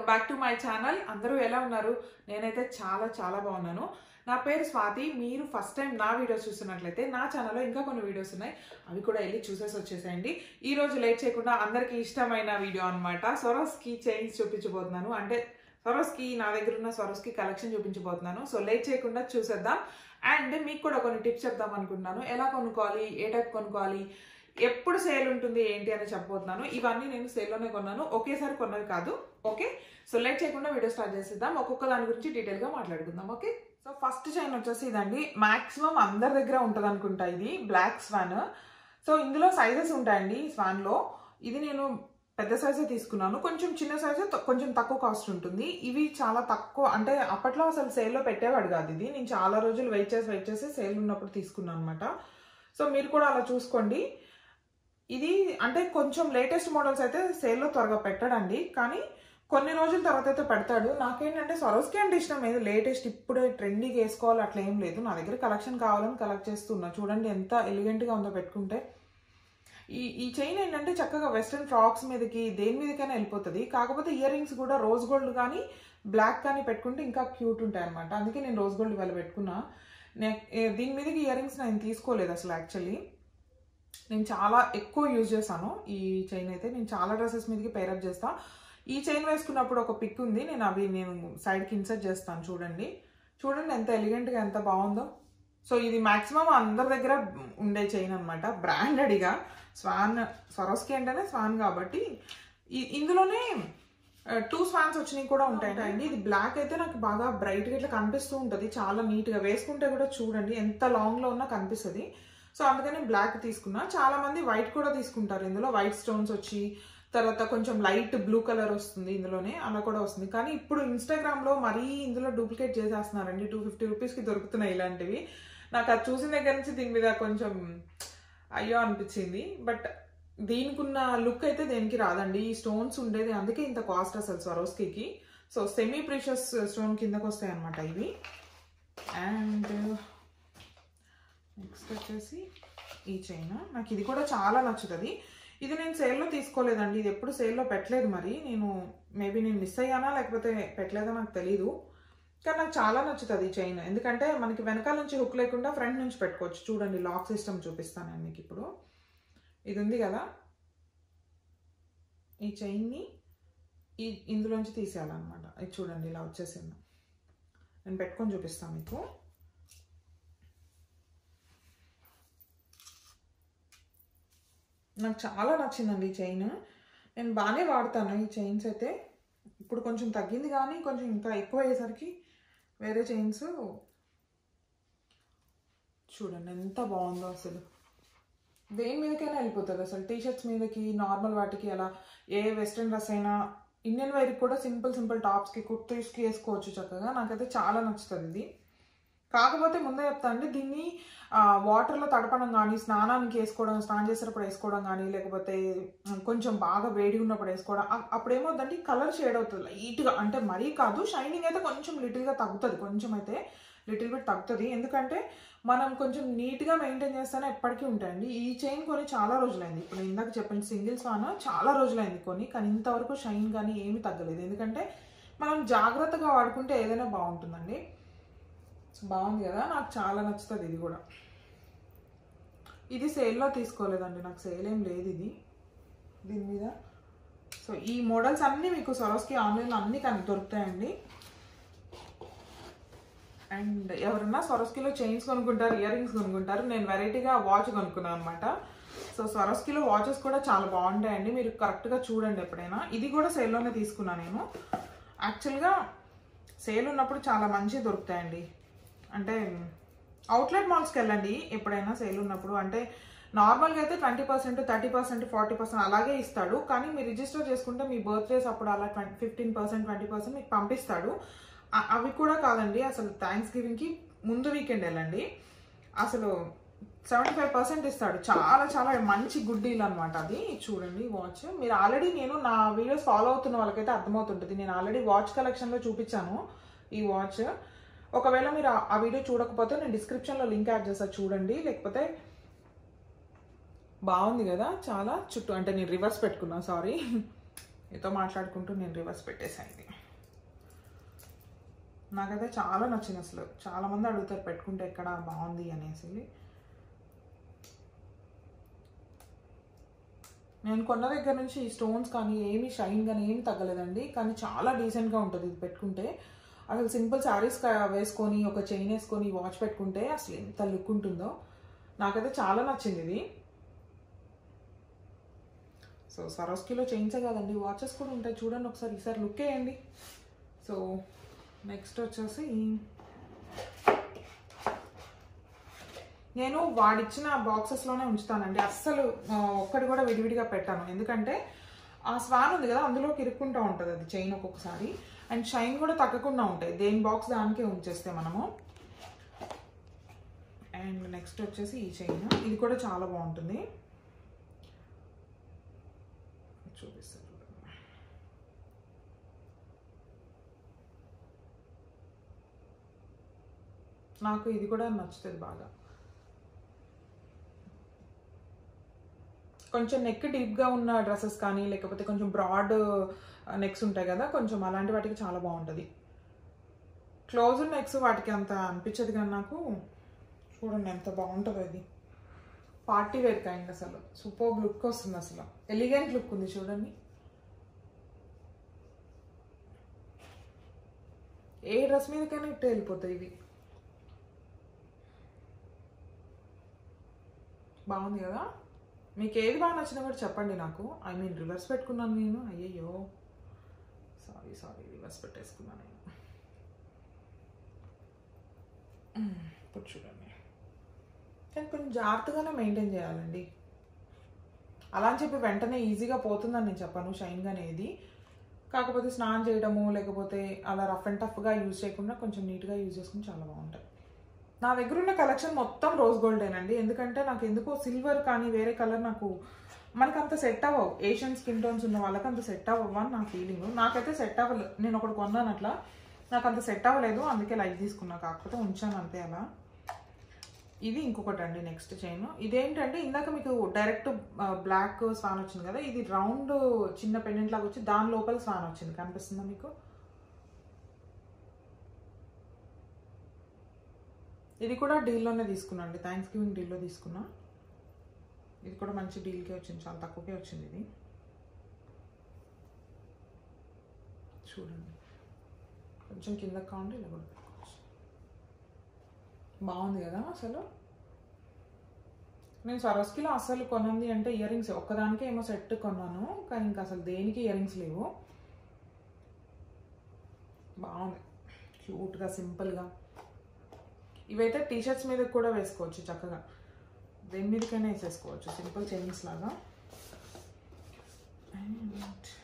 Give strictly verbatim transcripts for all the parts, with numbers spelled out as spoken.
Welcome back to my channel. అందరూ ఎలా ఉన్నారు? నేనైతే చాలా చాలా బాగున్నాను. నా పేరు స్వాతి. మీరు ఫస్ట్ టైం నా వీడియోస్ చూస్తున్నట్లయితే నా ఛానల్లో ఇంకా కొన్ని వీడియోస్ ఉన్నాయి, అవి కూడా వెళ్ళి చూసేసి వచ్చేసేయండి. ఈ రోజు లేట్ చేయకుండా అందరికీ ఇష్టమైన వీడియో అనమాట. స్వరోస్కి చైన్స్ చూపించబోతున్నాను. అంటే స్వరోస్కి నా దగ్గర ఉన్న స్వరోస్కి కలెక్షన్ చూపించబోతున్నాను. సో లేట్ చేయకుండా చూసేద్దాం. అండ్ మీకు కూడా కొన్ని టిప్స్ చెప్దాం అనుకుంటున్నాను. ఎలా కొనుక్కోవాలి, ఏ టైప్ కొనుక్కోవాలి, ఎప్పుడు సేల్ ఉంటుంది ఏంటి అని చెప్పబోతున్నాను. ఇవన్నీ నేను సేల్లోనే కొన్నాను, ఒకేసారి కొన్నవి కాదు. ఓకే, సో లేట్ చేయకుండా వీడియో స్టార్ట్ చేసేద్దాం. ఒక్కొక్క దాని గురించి డీటెయిల్గా మాట్లాడుకుందాం. ఓకే, సో ఫస్ట్ చైన్ వచ్చేసి ఇదండి. మాక్సిమం అందరి దగ్గర ఉంటుంది అనుకుంటా. ఇది బ్లాక్ స్వాన్. సో ఇందులో సైజెస్ ఉంటాయండి స్వాన్లో. ఇది నేను పెద్ద సైజే తీసుకున్నాను. కొంచెం చిన్న సైజు కొంచెం తక్కువ కాస్ట్ ఉంటుంది. ఇవి చాలా తక్కువ, అంటే అప్పట్లో అసలు సేల్లో పెట్టేవాడు కాదు. ఇది నేను చాలా రోజులు వెయిట్ చేసి వెయిట్ చేసి సేల్ ఉన్నప్పుడు తీసుకున్నాను అనమాట. సో మీరు కూడా అలా చూసుకోండి. ఇది అంటే కొంచెం లేటెస్ట్ మోడల్స్ అయితే సేల్లో త్వరగా పెట్టాడండి, కానీ కొన్ని రోజుల తర్వాత అయితే పెడతాడు. నాకేంటంటే స్వరోస్కి అంటే ఇష్టం. ఏదో లేటెస్ట్ ఇప్పుడే ట్రెండీగా వేసుకోవాలి అట్లా ఏం లేదు. నా దగ్గర కలెక్షన్ కావాలని కలెక్ట్ చేస్తున్నా. చూడండి ఎంత ఎలిగెంట్గా ఉందో పెట్టుకుంటే. ఈ ఈ చైన్ ఏంటంటే చక్కగా వెస్ట్రన్ ఫ్రాక్స్ మీదకి దేని మీదకైనా వెళ్ళిపోతుంది. కాకపోతే ఇయర్ రింగ్స్ కూడా రోజ్ గోల్డ్ కానీ బ్లాక్ కానీ పెట్టుకుంటే ఇంకా క్యూట్ ఉంటాయి అనమాట. అందుకే నేను రోజ్ గోల్డ్ ఇవాళ పెట్టుకున్నా. దీని మీదకి ఇయర్ రింగ్స్ నేను తీసుకోలేదు అసలు. యాక్చువల్లీ నేను చాలా ఎక్కువ యూజ్ చేశాను ఈ చైన్ అయితే. నేను చాలా డ్రెస్సెస్ మీదకి పేరప్ చేస్తా. ఈ చైన్ వేసుకున్నప్పుడు ఒక పిక్ ఉంది, నేను అవి నేను సైడ్కి ఇన్సర్ట్ చేస్తాను. చూడండి చూడండి ఎంత ఎలిగెంట్గా ఎంత బాగుందో. సో ఇది మాక్సిమం అందరి దగ్గర ఉండే చైన్ అనమాట, బ్రాండెడ్గా. స్వాన్ స్వరోస్కి అంటేనే స్వాన్ కాబట్టి ఇందులోనే టూ స్వాన్స్ వచ్చినాయి కూడా ఉంటాయండి. ఇది బ్లాక్ అయితే నాకు బాగా బ్రైట్గా ఇట్లా కనిపిస్తూ ఉంటుంది, చాలా నీట్గా వేసుకుంటే కూడా చూడండి ఎంత లాంగ్లో ఉన్నా కనిపిస్తుంది. సో అందుకని బ్లాక్ తీసుకున్నా. చాలా మంది వైట్ కూడా తీసుకుంటారు. ఇందులో వైట్ స్టోన్స్ వచ్చి తర్వాత కొంచెం లైట్ బ్లూ కలర్ వస్తుంది ఇందులోనే, అలా కూడా వస్తుంది. కానీ ఇప్పుడు ఇన్స్టాగ్రామ్లో మరీ ఇందులో డూప్లికేట్ చేసేస్తున్నారండి. టూ ఫిఫ్టీ రూపీస్కి దొరుకుతున్నాయి ఇలాంటివి. నాకు అది చూసిన దగ్గర నుంచి దీని మీద కొంచెం అయ్యో అనిపించింది. బట్ దీనికి ఉన్న లుక్ అయితే దేనికి రాదండి. ఈ స్టోన్స్ ఉండేది అందుకే ఇంత కాస్ట్ అసలు Swarovski. So semi precious stone కిందకు వస్తాయి అనమాట ఇవి. అండ్ నెక్స్ట్ వచ్చేసి ఈ చైన్. నాకు ఇది కూడా చాలా నచ్చుతుంది. ఇది నేను సేల్లో తీసుకోలేదండి, ఇది ఎప్పుడు సేల్లో పెట్టలేదు. మరి నేను మేబీ నేను మిస్ అయ్యానా లేకపోతే పెట్టలేదో నాకు తెలీదు. కానీ నాకు చాలా నచ్చుతుంది ఈ చైన్. ఎందుకంటే మనకి వెనకాల నుంచి హుక్ లేకుండా ఫ్రంట్ నుంచి పెట్టుకోవచ్చు. చూడండి లాక్ సిస్టమ్ చూపిస్తాను నేను మీకు ఇప్పుడు. ఇది ఉంది కదా, ఈ చైన్ని ఈ ఇందులోంచి తీసేయాలన్నమాట. ఇది చూడండి ఇలా వచ్చేసింది. నేను పెట్టుకొని చూపిస్తాను మీకు. నాకు చాలా నచ్చిందండి ఈ చైన్. నేను బాగానే వాడతాను ఈ చైన్స్ అయితే. ఇప్పుడు కొంచెం తగ్గింది, కానీ కొంచెం ఇంకా ఎక్కువ అయ్యేసరికి వేరే చైన్స్ చూడండి ఎంత బాగుందో అసలు. దేని మీదకైనా వెళ్ళిపోతుంది అసలు. టీషర్ట్స్ మీదకి, నార్మల్ వాటికి, అలా ఏ వెస్ట్రన్ డ్రెస్ అయినా, ఇండియన్ వేర్కి కూడా సింపుల్ సింపుల్ టాప్స్కి కుర్తీస్కి వేసుకోవచ్చు చక్కగా. నాకైతే చాలా నచ్చుతుంది ఇది. కాకపోతే ముందే చెప్తా అండి, దీన్ని వాటర్లో తడపడం కానీ, స్నానానికి వేసుకోవడం, స్నానం చేసేటప్పుడు వేసుకోవడం కానీ, లేకపోతే కొంచెం బాగా వేడి ఉన్నప్పుడు వేసుకోవడం, అప్పుడు ఏమవుతుందంటే కలర్ షేడ్ అవుతుంది లైట్గా. అంటే మరీ కాదు, షైనింగ్ అయితే కొంచెం లిటిల్గా తగ్గుతుంది. కొంచెం అయితే లిటిల్ బిట్ తగ్గుతుంది. ఎందుకంటే మనం కొంచెం నీట్గా మెయింటైన్ చేస్తేనే ఎప్పటికీ ఉంటాయండి. ఈ చైన్ కొని చాలా రోజులైంది. ఇప్పుడు నేను ఇందాక చెప్పిన సింగిల్ స్వాన్ చాలా రోజులైంది కొని, కానీ ఇంతవరకు షైన్ కానీ ఏమీ తగ్గలేదు. ఎందుకంటే మనం జాగ్రత్తగా వాడుకుంటే ఏదైనా బాగుంటుందండి. బాగుంది కదా, నాకు చాలా నచ్చుతుంది ఇది కూడా. ఇది సేల్లో తీసుకోలేదండి, నాకు సేల్ ఏం లేదు ఇది దీని మీద. సో ఈ మోడల్స్ అన్నీ మీకు స్వరోస్కి ఆన్లైన్లో అన్నీ కానీ దొరుకుతాయండి. అండ్ ఎవరన్నా స్వరోస్కిలో చైన్స్ కొనుక్కుంటారు, ఇయర్ రింగ్స్ కొనుక్కుంటారు. నేను వెరైటీగా వాచ్ కొనుక్కున్నాను అనమాట. సో స్వరోస్కిలో వాచెస్ కూడా చాలా బాగుంటాయండి, మీరు కరెక్ట్గా చూడండి ఎప్పుడైనా. ఇది కూడా సేల్లోనే తీసుకున్నాను నేను. యాక్చువల్గా సేల్ ఉన్నప్పుడు చాలా మంచిగా దొరుకుతాయండి. అంటే అవుట్లెట్ మాల్స్కి వెళ్ళండి ఎప్పుడైనా సేల్ ఉన్నప్పుడు. అంటే నార్మల్గా అయితే twenty percent thirty percent forty percent అలాగే ఇస్తాడు. కానీ మీరు రిజిస్టర్ చేసుకుంటే మీ బర్త్డేస్ అప్పుడు అలా twenty fifteen percent twenty percent మీకు పంపిస్తాడు. అవి కూడా కాదండి, అసలు థ్యాంక్స్ గివింగ్కి ముందు వీకెండ్ వెళ్ళండి, అసలు సెవెంటీ ఫైవ్ పర్సెంట్ ఇస్తాడు. చాలా చాలా మంచి గుడ్ డీల్ అనమాట అది. చూడండి వాచ్, మీరు ఆల్రెడీ నేను నా వీడియోస్ ఫాలో అవుతున్న వాళ్ళకైతే అర్థమవుతుంటుంది. నేను ఆల్రెడీ వాచ్ కలెక్షన్లో చూపించాను ఈ వాచ్. ఒకవేళ మీరు ఆ వీడియో చూడకపోతే నేను డిస్క్రిప్షన్లో లింక్ యాడ్ చేస్తాను, చూడండి. లేకపోతే బాగుంది కదా చాలా చుట్టూ. అంటే నేను రివర్స్ పెట్టుకున్నా, సారీ. మీతో మాట్లాడుకుంటూ నేను రివర్స్ పెట్టేసాను. నాకైతే చాలా నచ్చింది. అసలు చాలామంది అడుగుతారు పెట్టుకుంటే ఎక్కడ బాగుంది అనేసి. నేను కొన్న దగ్గర నుంచి ఈ స్టోన్స్ కానీ ఏమి షైన్ కానీ ఏమి తగ్గలేదండి. కానీ చాలా డీసెంట్గా ఉంటుంది ఇది పెట్టుకుంటే. అసలు సింపుల్ శారీస్ వేసుకొని ఒక చైన్ వేసుకొని వాచ్ పెట్టుకుంటే అసలు ఎంత లుక్ ఉంటుందో. నాకైతే చాలా నచ్చింది ఇది. సో సరోస్కీలో చైన్సే కాదండి, వాచెస్ కూడా ఉంటాయి. చూడండి ఒకసారి, ఈసారి లుక్ వేయండి. సో నెక్స్ట్ వచ్చేసి నేను వాడిచ్చిన బాక్సెస్లోనే ఉంచుతానండి. అస్సలు ఒక్కటి కూడా విడివిడిగా పెట్టాను. ఎందుకంటే ఆ స్వాన్ ఉంది కదా, అందులోకి ఇరుక్కుంటూ ఉంటుంది అది చైన్ ఒక్కొక్కసారి. అండ్ షైన్ కూడా తగ్గకుండా ఉంటాయి దేని బాక్స్ దానికే ఉంచేస్తే మనము. అండ్ నెక్స్ట్ వచ్చేసి ఈ చైన్, ఇది కూడా చాలా బాగుంటుంది. చూపిస్తాను. నాకు ఇది కూడా నచ్చుతుంది బాగా. కొంచెం నెక్ డీప్గా ఉన్న డ్రెస్సెస్ కానీ లేకపోతే కొంచెం బ్రాడ్ నెక్స్ ఉంటాయి కదా, కొంచెం అలాంటి వాటికి చాలా బాగుంటుంది. క్లోజ్ నెక్స్ వాటికి అంత అనిపించదు కానీ నాకు చూడండి ఎంత బాగుంటుంది. అది పార్టీ వేర్ కైండ్, అసలు సూపర్ లుక్ వస్తుంది. అసలు ఎలిగెంట్ లుక్ ఉంది చూడండి. ఏ డ్రెస్ మీదకైనా ఇట్టే వెళ్ళిపోతాయి ఇవి. బాగుంది కదా? మీకు ఏది బాగా నచ్చినా కూడా చెప్పండి నాకు. ఐ మీన్ రివర్స్ పెట్టుకున్నాను నేను. అయ్యయ్యో సారీ సారీ రివర్స్ పెట్టేసుకున్నాను నేను. ఇప్పుడు చూడండి, కానీ కొంచెం జాగ్రత్తగానే మెయింటైన్ చేయాలండి. అలా అని చెప్పి వెంటనే ఈజీగా పోతుందని నేను చెప్పాను షైన్ అనేది. కాకపోతే స్నానం చేయడము లేకపోతే అలా రఫ్ అండ్ టఫ్గా యూజ్ చేయకుండా కొంచెం నీట్గా యూజ్ చేసుకుని చాలా బాగుంటాయి. నా దగ్గర ఉన్న కలెక్షన్ మొత్తం రోజ్ గోల్డేనండి. ఎందుకంటే నాకు ఎందుకో సిల్వర్ కానీ వేరే కలర్ నాకు మనకు అంత సెట్ అవ్వవు. ఏషియన్ స్కిన్ టోన్స్ ఉన్న వాళ్ళకి అంత సెట్ అవ్వవు అని నా ఫీలింగ్. నాకైతే సెట్ అవ్వలేదు. నేను ఒకటి కొన్నాను అట్లా, నాకు అంత సెట్ అవ్వలేదు, అందుకే లైక్ తీసుకున్నా. కాకపోతే ఉంచాను అంతే అలా. ఇది ఇంకొకటి అండి నెక్స్ట్ చైన్. ఇదేంటంటే ఇందాక మీకు డైరెక్ట్ బ్లాక్ స్వాన్ వచ్చింది కదా, ఇది రౌండ్ చిన్న పెండెంట్ లాగా వచ్చి దాని లోపల స్వాన్ వచ్చింది. కనిపిస్తుందా మీకు? ఇది కూడా డీల్లోనే తీసుకున్నా అండి, థ్యాంక్స్ గివింగ్ డీల్లో తీసుకున్నా. ఇది కూడా మంచి డీల్కే వచ్చింది, చాలా తక్కువకే వచ్చింది ఇది. చూడండి కొంచెం కిందకి కావండి, ఇలా కూడా పెట్టుకోవచ్చు. బాగుంది కదా అసలు. నేను సరోస్కీలో అస్సలు కొనంది అంటే ఇయర్ రింగ్స్ ఒక్కదానికే ఏమో సెట్ కొన్నాను, కానీ ఇంకా అసలు దేనికి ఇయర్ రింగ్స్ లేవు. బాగుంది, క్యూట్గా సింపుల్గా. ఇవైతే టీషర్ట్స్ మీద కూడా వేసుకోవచ్చు చక్కగా, దేని మీదకైనా వేసేసుకోవచ్చు సింపుల్ చైన్స్ లాగా. అండ్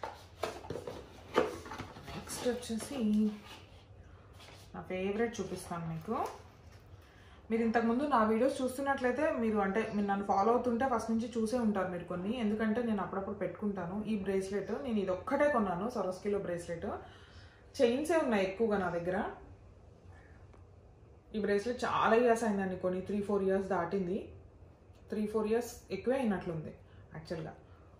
నెక్స్ట్ వచ్చేసి నా ఫేవరెట్ చూపిస్తాను మీకు. మీరు ఇంతకుముందు నా వీడియోస్ చూస్తున్నట్లయితే మీరు అంటే మీరు నన్ను ఫాలో అవుతుంటే ఫస్ట్ నుంచి చూసే ఉంటారు మీరు కొన్ని, ఎందుకంటే నేను అప్పుడప్పుడు పెట్టుకుంటాను. ఈ బ్రేస్లెట్ నేను ఇది ఒక్కటే కొన్నాను, సరోస్కీలో బ్రేస్లెట్. చైన్సే ఉన్నాయి ఎక్కువగా నా దగ్గర. ఈ బ్రేస్లెట్ చాలా ఇయర్స్ అయిందండి కొన్ని, త్రీ ఫోర్ ఇయర్స్ దాటింది. త్రీ ఫోర్ ఇయర్స్ ఎక్కువే అయినట్లుంది యాక్చువల్గా.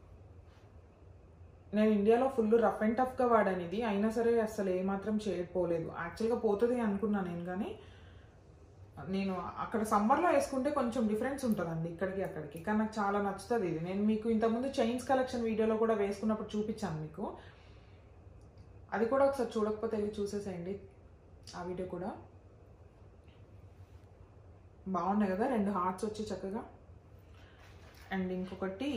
నేను ఇండియాలో ఫుల్ రఫ్ అండ్ టఫ్గా వాడాను ఇది, అయినా సరే అసలు ఏమాత్రం చేయకపోలేదు. యాక్చువల్గా పోతుంది అనుకున్నాను నేను, కానీ నేను అక్కడ సమ్మర్లో వేసుకుంటే కొంచెం డిఫరెన్స్ ఉంటుందండి ఇక్కడికి అక్కడికి, కానీ నాకు చాలా నచ్చుతుంది ఇది. నేను మీకు ఇంతకుముందు చైన్స్ కలెక్షన్ వీడియోలో కూడా వేసుకున్నప్పుడు చూపించాను మీకు, అది కూడా ఒకసారి చూడకపోతే వెళ్ళి చూసేసేయండి ఆ వీడియో కూడా. బాగున్నాయి కదా, రెండు హార్ట్స్ వచ్చి చక్కగా. అండ్ ఇంకొకటి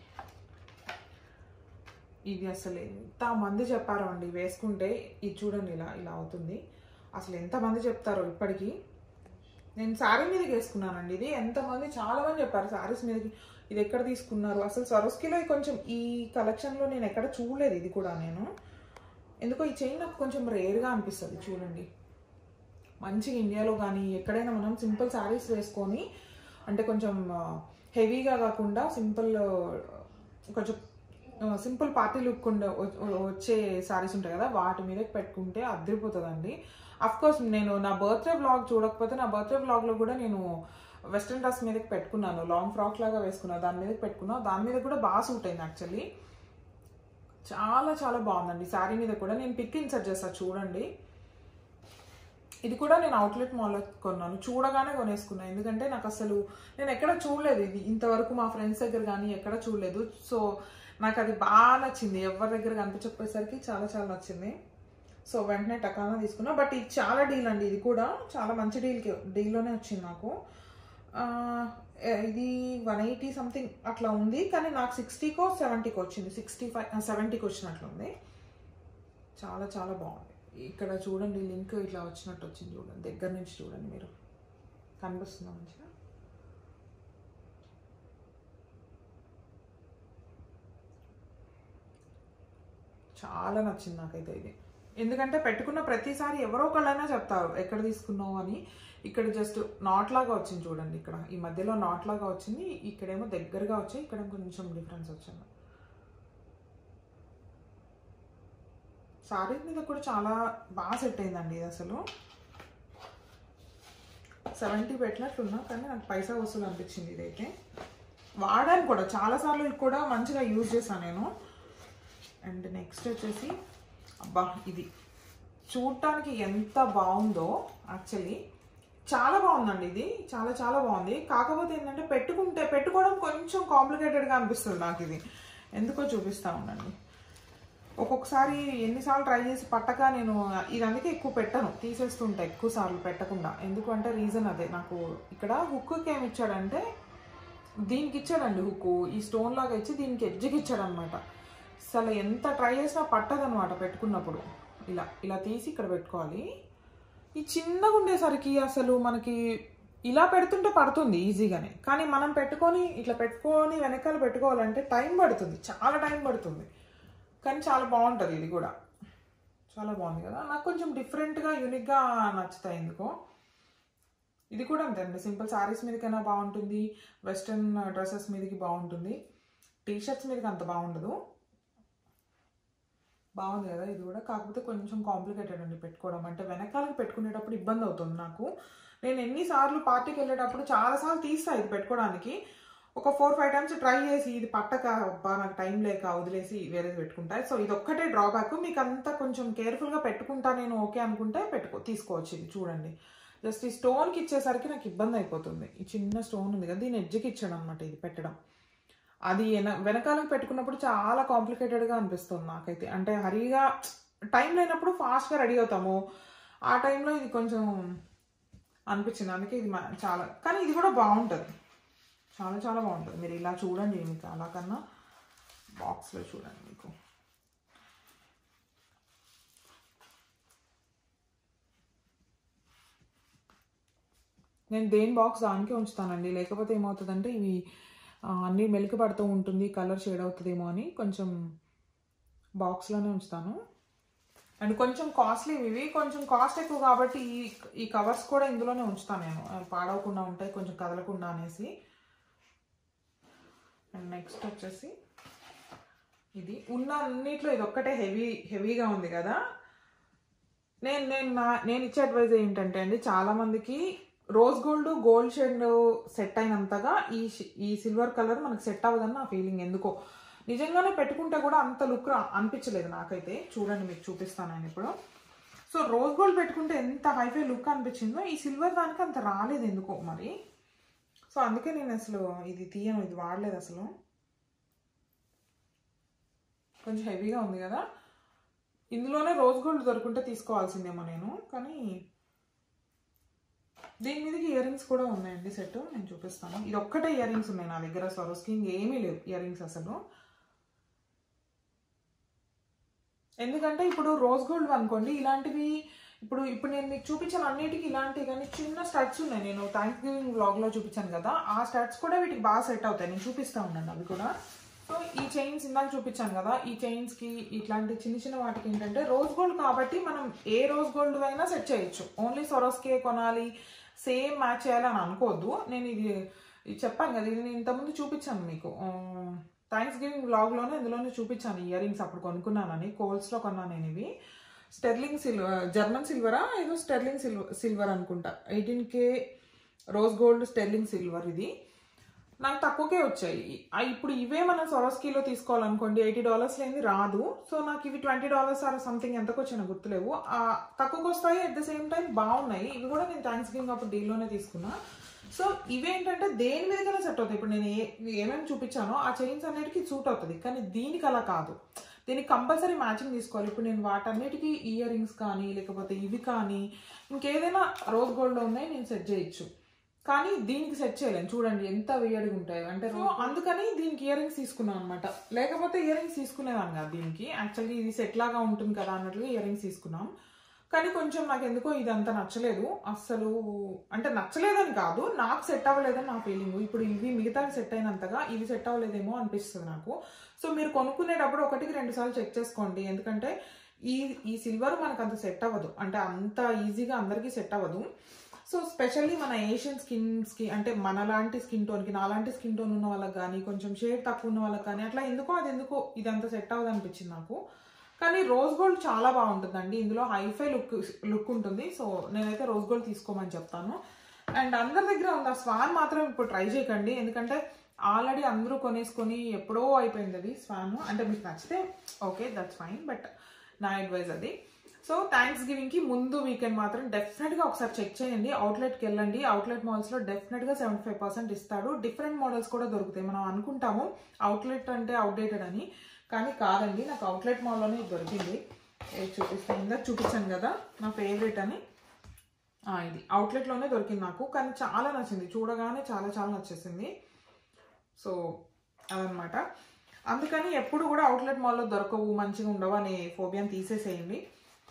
ఇది అసలు ఎంతమంది చెప్పారో అండి వేసుకుంటే, ఇది చూడండి ఇలా ఇలా అవుతుంది. అసలు ఎంతమంది చెప్తారో ఇప్పటికీ. నేను శారీ మీదకి వేసుకున్నానండి ఇది, ఎంతమంది చాలామంది చెప్పారు శారీస్ మీదకి ఇది ఎక్కడ తీసుకున్నారు. అసలు సరోస్కీలో కొంచెం ఈ కలెక్షన్లో నేను ఎక్కడ చూడలేదు ఇది కూడా. నేను ఎందుకో ఈ చైన్ నాకు కొంచెం రేర్గా అనిపిస్తుంది. చూడండి మంచిగా ఇండియాలో కానీ ఎక్కడైనా మనం సింపుల్ శారీస్ వేసుకొని అంటే కొంచెం హెవీగా కాకుండా సింపుల్ కొంచెం సింపుల్ పార్టీ లుక్ ఉండే వచ్చే శారీస్ ఉంటాయి కదా, వాటి మీద పెట్టుకుంటే అదిరిపోతుందండి. అఫ్కోర్స్ నేను నా బర్త్డే వ్లాగ్ చూడకపోతే నా బర్త్డే వ్లాగ్లో కూడా నేను వెస్ట్రన్ డ్రెస్ మీదకి పెట్టుకున్నాను, లాంగ్ ఫ్రాక్ లాగా వేసుకున్నాను, దాని మీదకి పెట్టుకున్నాను. దాని మీద కూడా బాగా సూట్ అయింది యాక్చువల్లీ. చాలా చాలా బాగుందండి శారీ మీద కూడా. నేను పిక్ ఇన్సర్ట్ చేస్తాను చూడండి. ఇది కూడా నేను అవుట్లెట్ మాల్లో కొన్నాను, చూడగానే కొనేసుకున్నాను. ఎందుకంటే నాకు అసలు నేను ఎక్కడ చూడలేదు ఇది ఇంతవరకు, మా ఫ్రెండ్స్ దగ్గర కానీ ఎక్కడ చూడలేదు. సో నాకు అది బాగా నచ్చింది, ఎవరి దగ్గర కనిపించకపోయేసరికి చాలా చాలా నచ్చింది. సో వెంటనే టకానా తీసుకున్నా. బట్ ఇది చాలా డీల్ అండి, ఇది కూడా చాలా మంచి డీల్కి డీల్లోనే వచ్చింది నాకు. ఇది వన్ ఎయిటీ సంథింగ్ అట్లా ఉంది, కానీ నాకు సిక్స్టీకో సెవెంటీకో వచ్చింది, సిక్స్టీ ఫైవ్ సెవెంటీకి వచ్చినట్లుంది. చాలా చాలా బాగుంది. ఇక్కడ చూడండి లింక్ ఇట్లా వచ్చినట్టు వచ్చింది చూడండి, దగ్గర నుంచి చూడండి, మీరు కనిపిస్తుందా మంచిగా. చాలా నచ్చింది నాకైతే ఇది. ఎందుకంటే పెట్టుకున్న ప్రతిసారి ఎవరో ఒకళ్ళైనా చెప్తారు ఎక్కడ తీసుకున్నావు అని. ఇక్కడ జస్ట్ నాట్ లాగా వచ్చింది చూడండి, ఇక్కడ ఈ మధ్యలో నాట్ లాగా వచ్చింది, ఇక్కడేమో దగ్గరగా వచ్చాయి, ఇక్కడ కొంచెం డిఫరెన్స్ వచ్చింది. శారీ మీద కూడా చాలా బాగా సెట్ అయిందండి ఇది. అసలు సెవెంటీ పెట్టినట్లున్నా, కానీ నాకు పైసా వసూలు అనిపించింది ఇదైతే. వాడాను కూడా చాలాసార్లు కూడా మంచిగా యూజ్ చేశాను నేను. అండ్ నెక్స్ట్ వచ్చేసి అబ్బా, ఇది చూడటానికి ఎంత బాగుందో, యాక్చువల్లీ చాలా బాగుందండి ఇది, చాలా చాలా బాగుంది. కాకపోతే ఏంటంటే పెట్టుకుంటే పెట్టుకోవడం కొంచెం కాంప్లికేటెడ్గా అనిపిస్తుంది నాకు ఇది. ఎందుకో చూపిస్తా ఉండండి. ఒక్కొక్కసారి ఎన్నిసార్లు ట్రై చేసి పట్టక నేను ఇది అందుకే ఎక్కువ పెట్టను, తీసేస్తుంటా ఎక్కువ సార్లు పెట్టకుండా. ఎందుకంటే రీజన్ అదే, నాకు ఇక్కడ హుక్కి ఏమి ఇచ్చాడంటే దీనికి ఇచ్చాడండి హుక్కు, ఈ స్టోన్ లాగా ఇచ్చి దీనికి ఎడ్జ్కి ఇచ్చాడు అనమాట. అసలు ఎంత ట్రై చేసినా పట్టదనమాట పెట్టుకున్నప్పుడు. ఇలా ఇలా తీసి ఇక్కడ పెట్టుకోవాలి. ఈ చిన్నగా ఉండేసరికి అసలు మనకి ఇలా పెడుతుంటే పడుతుంది ఈజీగానే, కానీ మనం పెట్టుకొని ఇట్లా పెట్టుకొని వెనకాల పెట్టుకోవాలంటే టైం పడుతుంది, చాలా టైం పడుతుంది. కానీ చాలా బాగుంటుంది ఇది కూడా, చాలా బాగుంది కదా. నాకు కొంచెం డిఫరెంట్గా యూనిక్గా నచ్చుతాయి ఎందుకో. ఇది కూడా అంతే అండి, సింపుల్ శారీస్ మీదకైనా బాగుంటుంది, వెస్ట్రన్ డ్రెస్సెస్ మీదకి బాగుంటుంది, టీషర్ట్స్ మీదకి అంత బాగుండదు. బాగుంది కదా ఇది కూడా. కాకపోతే కొంచెం కాంప్లికేటెడ్ అండి పెట్టుకోవడం, అంటే వెనకాలకి పెట్టుకునేటప్పుడు ఇబ్బంది అవుతుంది నాకు. నేను ఎన్నిసార్లు పార్టీకి వెళ్ళేటప్పుడు చాలాసార్లు తీస్తా ఇది పెట్టుకోవడానికి, ఒక ఫోర్ ఫైవ్ టైమ్స్ ట్రై చేసి ఇది పట్టక అబ్బా నాకు టైం లేక వదిలేసి వేరేది పెట్టుకుంటా. సో ఇది ఒక్కటే డ్రాబ్యాక్. మీకు అంతా కొంచెం కేర్ఫుల్గా పెట్టుకుంటా నేను ఓకే అనుకుంటే పెట్టుకో తీసుకోవచ్చు. ఇది చూడండి, జస్ట్ ఈ స్టోన్కి ఇచ్చేసరికి నాకు ఇబ్బంది అయిపోతుంది. ఈ చిన్న స్టోన్ ఉంది కదా, దీని ఎడ్జ్కి ఇచ్చాడు అనమాట ఇది పెట్టడం. అది వెనకాలకు పెట్టుకున్నప్పుడు చాలా కాంప్లికేటెడ్గా అనిపిస్తుంది నాకైతే. అంటే హరీగా టైం లేనప్పుడు ఫాస్ట్గా రెడీ అవుతాము, ఆ టైంలో ఇది కొంచెం అనిపించింది, అందుకే ఇది చాలా. కానీ ఇది కూడా బాగుంటుంది, చాలా చాలా బాగుంటుంది. మీరు ఇలా చూడండి, మీకు అలా కన్నా బాక్స్లో చూడండి. మీకు నేను దేని బాక్స్ దానికే ఉంచుతానండి, లేకపోతే ఏమవుతుందంటే ఇవి అన్నీ మెలిక పడుతూ ఉంటుంది, కలర్ షేడ్ అవుతుందేమో అని కొంచెం బాక్స్లోనే ఉంచుతాను. అండ్ కొంచెం కాస్ట్లీ ఇవి, కొంచెం కాస్ట్ ఎక్కువ కాబట్టి ఈ ఈ కవర్స్ కూడా ఇందులోనే ఉంచుతాను నేను, పాడవకుండా ఉంటాయి కొంచెం కదలకుండా అనేసి. అండ్ నెక్స్ట్ వచ్చేసి ఇది ఉన్న అన్నిట్లో ఇది ఒక్కటే హెవీ హెవీగా ఉంది కదా. నేను నేను నా నేను ఇచ్చే అడ్వైజ్ ఏంటంటే అండి, చాలామందికి rose gold gold shade set అయినంతగా ఈ ఈ సిల్వర్ కలర్ మనకు సెట్ అవ్వదని నా ఫీలింగ్. ఎందుకో నిజంగానే పెట్టుకుంటే కూడా అంత లుక్ అనిపించలేదు నాకైతే. చూడండి మీకు చూపిస్తాను నేను ఇప్పుడు. సో రోజ్ గోల్డ్ పెట్టుకుంటే ఎంత హైఫై లుక్ అనిపించిందో, ఈ సిల్వర్ దానికి అంత రాలేదు ఎందుకో మరి. సో అందుకే నేను అసలు ఇది తీయను, ఇది వాడలేదు అసలు. కొంచెం హెవీగా ఉంది కదా, ఇందులోనే రోజ్ గోల్డ్ దొరుకుంటే తీసుకోవాల్సిందేమో నేను. కానీ దీని మీదకి ఇయర్ రింగ్స్ కూడా ఉన్నాయండి సెట్, నేను చూపిస్తాను. ఇది ఒక్కటే ఇయర్ రింగ్స్ ఉన్నాయి నా దగ్గర, స్వరోస్కి ఇంకేమీ లేవు ఇయర్ రింగ్స్ అసలు. ఎందుకంటే ఇప్పుడు రోజ్ గోల్డ్ అనుకోండి ఇలాంటివి, ఇప్పుడు ఇప్పుడు నేను మీకు చూపించాను అన్నిటికీ ఇలాంటివి, కానీ చిన్న స్టడ్స్ ఉన్నాయి. నేను థ్యాంక్స్ గివింగ్ వ్లాగ్లో చూపించాను కదా, ఆ స్టడ్స్ కూడా వీటికి బాగా సెట్ అవుతాయి, నేను చూపిస్తూ ఉన్నాను అవి కూడా. సో ఈ చైన్స్ ఇందాక చూపించాను కదా, ఈ చైన్స్కి ఇట్లాంటి చిన్న చిన్న వాటికి ఏంటంటే రోజ్ గోల్డ్ కాబట్టి మనం ఏ రోజ్ గోల్డ్ అయినా సెట్ చేయొచ్చు. ఓన్లీ స్వరోస్కే కొనాలి, సేమ్ మ్యాచ్ చేయాలని అనుకోవద్దు. నేను ఇది ఇది చెప్పాను కదా, ఇది నేను ఇంతకుముందు చూపించాను మీకు థ్యాంక్స్ గివింగ్ వ్లాగ్లోనే, ఇందులోనే చూపించాను ఇయర్ రింగ్స్ అప్పుడు కొనుక్కున్నానని. కోల్స్లో కొన్నాను నేను ఇవి. స్టెర్లింగ్ సిల్వర్, జర్మన్ సిల్వరా ఏదో స్టెర్లింగ్ సిల్వర్ సిల్వర్ అనుకుంటా, eighteen K rose gold sterling silver ఇది. నాకు తక్కువకే వచ్చాయి. ఇప్పుడు ఇవే మనం సొరస్కీలో తీసుకోవాలనుకోండి ఎయిటీ డాలర్స్ లేని రాదు. సో నాకు ఇవి ట్వంటీ డాలర్స్ ఆర్ సంథింగ్ ఎంతకు వచ్చినా గుర్తులేవు. తక్కువకి వస్తాయి, అట్ ద సేమ్ టైం బాగున్నాయి. ఇవి కూడా నేను థ్యాంక్స్ గివింగ్ అప్పుడు డీల్లోనే తీసుకున్నా. సో ఇవేంటంటే దేని మీదకైనా సెట్ అవుతాయి. ఇప్పుడు నేను ఏ ఏమేమి చూపించానో ఆ చైన్స్ అన్నిటికీ సూట్ అవుతుంది, కానీ దీనికి అలా కాదు. దీనికి కంపల్సరీ మ్యాచింగ్ తీసుకోవాలి. ఇప్పుడు నేను వాటన్నిటికీ ఇయర్ రింగ్స్ కానీ లేకపోతే ఇవి కానీ ఇంకేదైనా రోజ్ గోల్డ్లో ఉన్నాయి నేను సెట్ చేయొచ్చు, కానీ దీనికి సెట్ చేయలేను. చూడండి ఎంత వేడిగా ఉంటాయో. అంటే అందుకని దీనికి ఇయర్ రింగ్స్ తీసుకున్నాను అనమాట. లేకపోతే ఇయర్ రింగ్స్ తీసుకునేదాన్ని కాదు దీనికి. యాక్చువల్లీ ఇది సెట్ లాగా ఉంటుంది కదా అన్నట్లుగా ఇయర్ రింగ్స్ తీసుకున్నాం. కానీ కొంచెం నాకు ఎందుకో ఇదంతా నచ్చలేదు అస్సలు. అంటే నచ్చలేదని కాదు, నాకు సెట్ అవ్వలేదని నా ఫీలింగ్. ఇప్పుడు ఇవి మిగతా సెట్ అయినంతగా ఇవి సెట్ అవ్వలేదేమో అనిపిస్తుంది నాకు. సో మీరు కొనుక్కునేటప్పుడు ఒకటికి రెండు సార్లు చెక్ చేసుకోండి, ఎందుకంటే ఈ ఈ సిల్వర్ మనకు అంత సెట్ అవ్వదు, అంటే అంత ఈజీగా అందరికీ సెట్ అవ్వదు. సో స్పెషల్లీ మన ఏషియన్ స్కిన్స్కి, అంటే మనలాంటి స్కిన్ టోన్కి, నాలాంటి స్కిన్ టోన్ ఉన్న వాళ్ళకి కానీ కొంచెం షేడ్ తక్కువ ఉన్న వాళ్ళకి కానీ అట్లా ఎందుకో అది ఎందుకో ఇదంతా సెట్ అవ్వదు అనిపించింది నాకు. కానీ రోజ్ గోల్డ్ చాలా బాగుంటుందండి, ఇందులో హైఫై లుక్ లుక్ ఉంటుంది. సో నేనైతే రోజ్ గోల్డ్ తీసుకోమని చెప్తాను. అండ్ అందరి దగ్గర ఉంది. ఆ స్వాన్ మాత్రం ఇప్పుడు ట్రై చేయకండి, ఎందుకంటే ఆల్రెడీ అందరూ కొనేసుకొని ఎప్పుడో అయిపోయింది అది స్వాన్. అంటే మీకు నచ్చితే ఓకే, దట్స్ ఫైన్, బట్ నా అడ్వైజ్ అది. సో థ్యాంక్స్ గివింగ్కి ముందు వీకెండ్ మాత్రం డెఫినెట్గా ఒకసారి చెక్ చేయండి. అవుట్లెట్కి వెళ్ళండి. అవుట్లెట్ మాల్స్లో డెఫినెట్గా సెవెంటీ ఫైవ్ పర్సెంట్ ఇస్తాడు. డిఫరెంట్ మోడల్స్ కూడా దొరుకుతాయి. మనం అనుకుంటాము అవుట్లెట్ అంటే అవుట్డేటెడ్ అని, కానీ కాదండి. నాకు అవుట్లెట్ మాల్లోనే దొరికింది. చూపిస్తాను, ఇందా చూపించాను కదా నా ఫేవరెట్ అని. ఇది అవుట్లెట్లోనే దొరికింది నాకు, కానీ చాలా నచ్చింది. చూడగానే చాలా చాలా నచ్చేసింది. సో అదనమాట. అందుకని ఎప్పుడు కూడా అవుట్లెట్ మాల్లో దొరకవు, మంచిగా ఉండవు అనే ఫోబియాని తీసేసేయండి.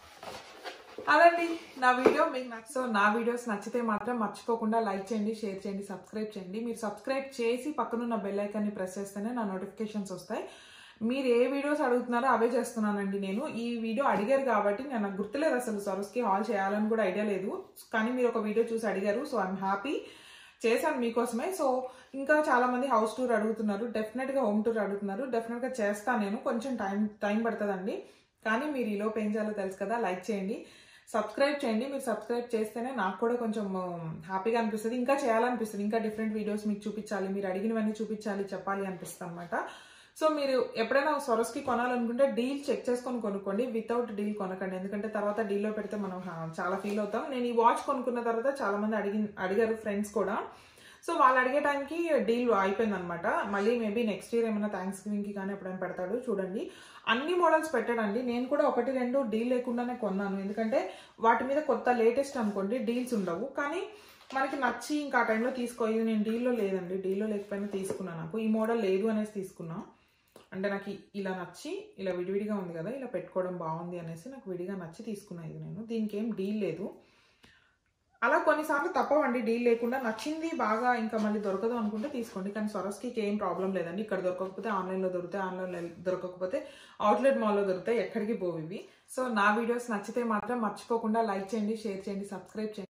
అదండి నా వీడియో. మీకు నచ్చ సో నా వీడియోస్ నచ్చితే మాత్రం మర్చిపోకుండా లైక్ చేయండి, షేర్ చేయండి, సబ్స్క్రైబ్ చేయండి. మీరు సబ్స్క్రైబ్ చేసి పక్కనున్న బెల్ ఐకాన్ని ప్రెస్ చేస్తేనే నా నోటిఫికేషన్స్ వస్తాయి. మీరు ఏ వీడియోస్ అడుగుతున్నారో అవే చేస్తున్నానండి నేను. ఈ వీడియో అడిగారు కాబట్టి నేను నాకు గుర్తులేదు అసలు సరస్కి హాల్ చేయాలని కూడా ఐడియా లేదు, కానీ మీరు ఒక వీడియో చూసి అడిగారు. సో ఐఎమ్ హ్యాపీ, చేశాను మీకోసమే. సో ఇంకా చాలా మంది హౌస్ టూర్ అడుగుతున్నారు, డెఫినెట్గా హోమ్ టూర్ అడుగుతున్నారు. డెఫినెట్గా చేస్తాను నేను, కొంచెం టైం టైం పడుతుందండి. కానీ మీరు ఈలోపు ఏం చేయాలో తెలుసు కదా, లైక్ చేయండి, సబ్స్క్రైబ్ చేయండి. మీరు సబ్స్క్రైబ్ చేస్తేనే నాకు కూడా కొంచెం హ్యాపీగా అనిపిస్తుంది, ఇంకా చేయాలనిపిస్తుంది, ఇంకా డిఫరెంట్ వీడియోస్ మీకు చూపించాలి, మీరు అడిగినవన్నీ చూపించాలి, చెప్పాలి అనిపిస్తుంది అనమాట. సో మీరు ఎప్పుడైనా సొరస్కి కొనాలనుకుంటే డీల్ చెక్ చేసుకొని కొనుక్కోండి, వితౌట్ డీల్ కొనకండి, ఎందుకంటే తర్వాత డీల్లో పెడితే మనం చాలా ఫీల్ అవుతాం. నేను ఈ వాచ్ కొనుక్కున్న తర్వాత చాలా మంది అడిగి అడిగారు ఫ్రెండ్స్ కూడా. సో వాళ్ళు అడిగే టైంకి డీల్ అయిపోయింది అనమాట. మళ్ళీ మేబీ నెక్స్ట్ ఇయర్ ఏమైనా థ్యాంక్స్ గివింగ్కి కానీ ఎప్పుడైనా పెడతాడు చూడండి. అన్ని మోడల్స్ పెట్టాడండి, నేను కూడా ఒకటి రెండు డీల్ లేకుండానే కొన్నాను, ఎందుకంటే వాటి మీద కొత్త లేటెస్ట్ అనుకోండి డీల్స్ ఉండవు. కానీ మనకి నచ్చి ఇంకా ఆ టైంలో తీసుకో, ఇది నేను డీల్లో లేదండి, డీల్లో లేకపోయినా తీసుకున్నాను. నాకు ఈ మోడల్ లేదు అనేసి తీసుకున్నా, అంటే నాకు ఇలా నచ్చి ఇలా విడివిడిగా ఉంది కదా, ఇలా పెట్టుకోవడం బాగుంది అనేసి నాకు విడిగా నచ్చి తీసుకున్నా ఇది నేను. దీనికి ఏం డీల్ లేదు. అలా కొన్నిసార్లు తప్పవండి డీల్ లేకుండా. నచ్చింది బాగా ఇంకా మళ్ళీ దొరకదు అనుకుంటే తీసుకోండి, కానీ సొరస్కి ఏం ప్రాబ్లం లేదండి. ఇక్కడ దొరకకపోతే ఆన్లైన్లో దొరుకుతాయి, ఆన్లైన్లో దొరకకపోతే అవుట్లెట్ మాల్లో దొరుకుతాయి, ఎక్కడికి పోవు ఇవి. సో నా వీడియోస్ నచ్చితే మాత్రం మర్చిపోకుండా లైక్ చేయండి, షేర్ చేయండి, సబ్స్క్రైబ్ చేయండి.